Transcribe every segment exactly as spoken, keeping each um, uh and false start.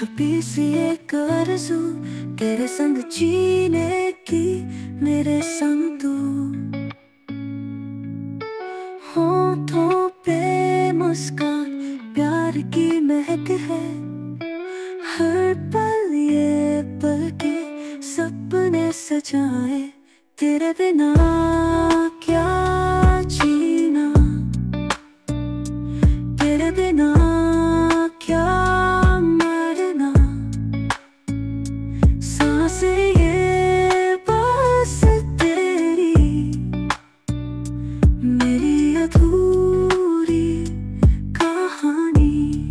छुपी सी एक आरज़ू तेरे संग जीने की, मेरे संग तू। होठों पे मुस्कान प्यार की महक है, हर पल ये पल के सपने सजाए, तेरे बिना क्या जीना, तेरे बिना क्या मरना। सांसें ये बस तेरी, मेरी अधूरी कहानी।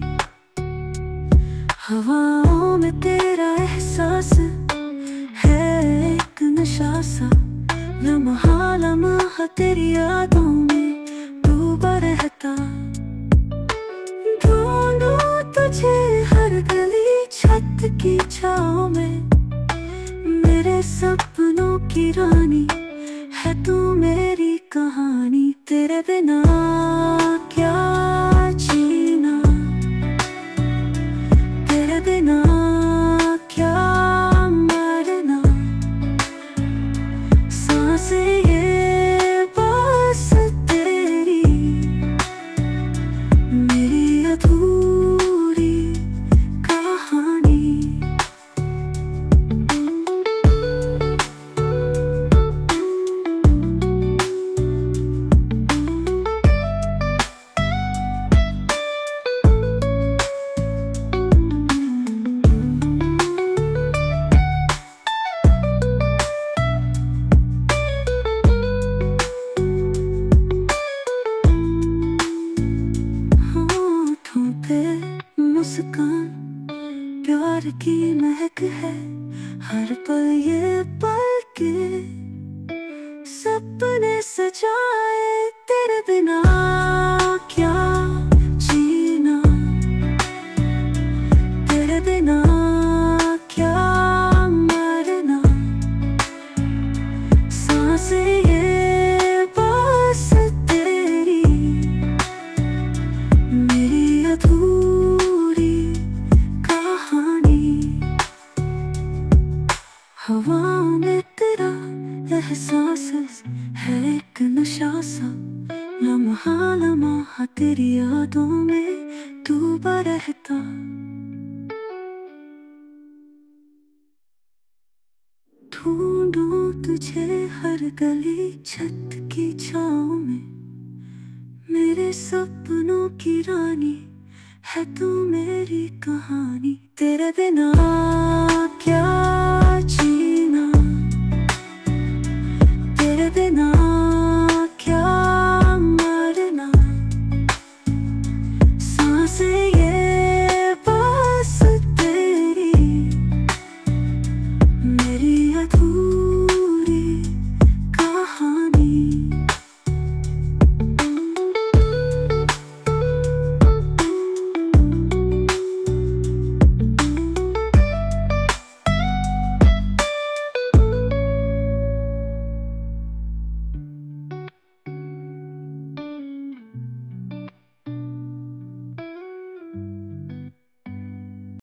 हवाओं में तेरा एहसास है एक नशा सा, लम्हा लम्हा तेरी यादों में डूबा रहता। ढूंढूं तुझे हर गली छत की छाँव में, मेरे सपनों की रानी है तू मेरी कहानी। तेरे बिना क्या जीना, तेरे बिना क्या मरना। सांसें ये बस तेरी, मेरी अधूरी कहानी। होठों पे मुस्कान प्यार की महक है, हर पल ये पल के सपने सजाए, तेरे बिना क्या जीना, तेरे बिना क्या मरना। सांसें ये बस तेरी, मेरी अधूरी कहानी। हवाओं में तेरा एहसास है एक नशा सा, लम्हा लम्हा तेरी यादों में डूबा रहता। ढूंढूं तुझे हर गली छत की छाँव में, मेरे सपनों की रानी है तू मेरी कहानी। तेरे